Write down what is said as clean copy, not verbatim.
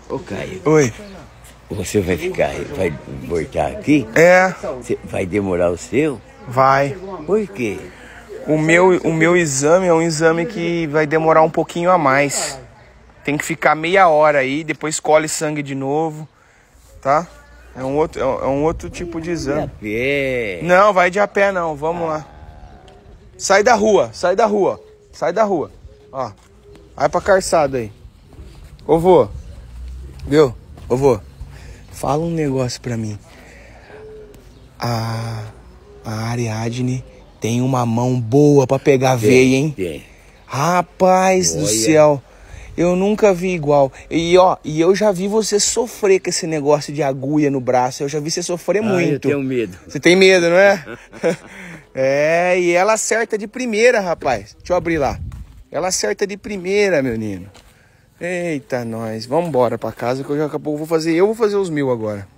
Ô, Caio, Oi. você vai voltar aqui? É, Vai demorar o seu? vai. Por quê? O meu exame é um exame que vai demorar um pouquinho a mais. Tem que ficar meia hora aí, depois colhe sangue de novo, tá? É um outro tipo de exame. Pé. Não, vai de a pé não, vamos lá. Sai da rua, sai da rua, sai da rua. Ó, vai pra calçada aí. Ô vô, viu? Ô vô, fala um negócio pra mim. A Ariadne tem uma mão boa pra pegar veia, hein? Tem. Rapaz do céu, eu nunca vi igual. E ó, eu já vi você sofrer com esse negócio de agulha no braço. Eu já vi você sofrer muito. Eu tenho medo. Você tem medo, não é? É, e ela acerta de primeira, rapaz. Deixa eu abrir lá. Ela acerta de primeira, menino. Eita, nós. Vamos embora pra casa que eu já acabou. Eu vou fazer os 1000 agora.